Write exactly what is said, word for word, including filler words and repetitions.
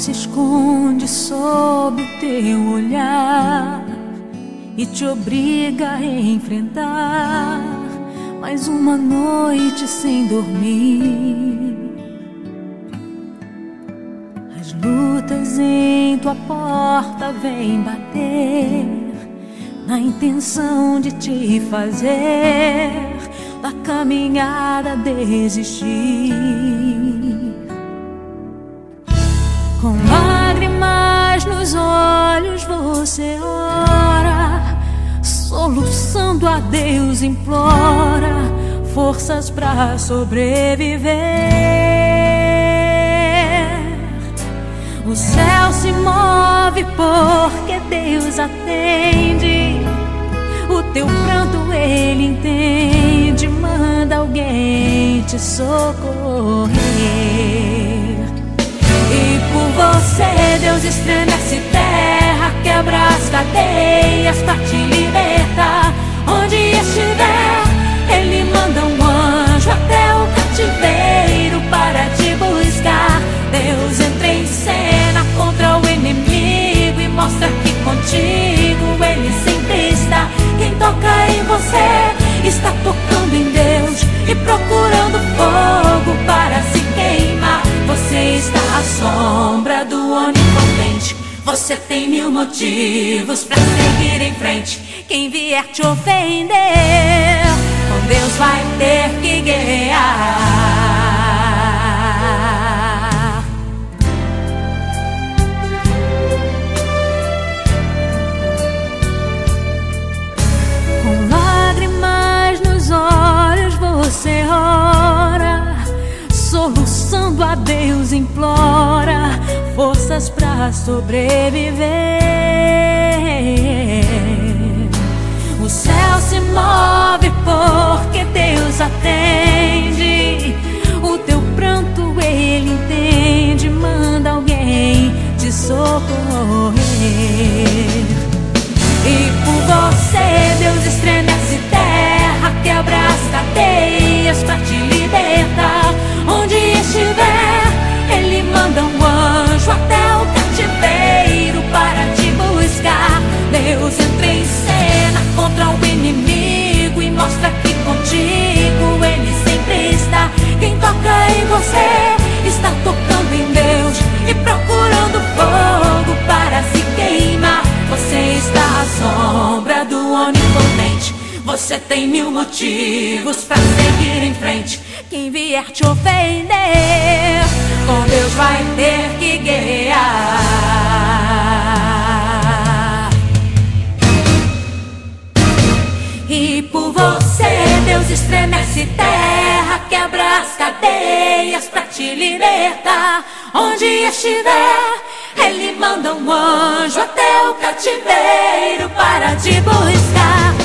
se esconde sob o teu olhar e te obriga a enfrentar mais uma noite sem dormir. As lutas em tua porta vêm bater na intenção de te fazer da caminhada desistir. Com lágrimas nos olhos você ora, soluçando a Deus implora forças pra sobreviver. O céu se move porque Deus atende, o teu pranto Ele entende, manda alguém te socorrer. E por você Deus estremece terra, quebra as cadeias pra te libertar. Onde estiver, Ele manda um anjo até o cativeiro para te buscar. Deus entra em cena contra o inimigo e mostra que contigo Ele sempre está. Quem toca em você está tocando em Deus e procurando fogo para se queimar. Você está à sombra do Onipotente, você tem mil motivos para seguir em frente. Quem vier te ofender, com Deus vai ter que guerrear. Com lágrimas nos olhos você ora, soluçando a Deus implora forças pra sobreviver. O céu se move porque Deus atende, o teu pranto Ele entende, manda alguém te socorrer. E por você Deus estremece terra, quebra as cadeias pra te libertar. Onde estiver, Ele manda um anjo até o cativeiro para te buscar. Deus entra em cena contra o inimigo e mostra que contigo Ele sempre está. Quem toca em você está tocando em Deus e procurando fogo para se queimar. Você está à sombra do Onipotente, você tem mil motivos para seguir em frente. Quem vier te ofender, com Deus vai ter que guerrear. E por você Deus estremece terra, quebra as cadeias pra te libertar. Onde estiver, Ele manda um anjo até o cativeiro para te buscar.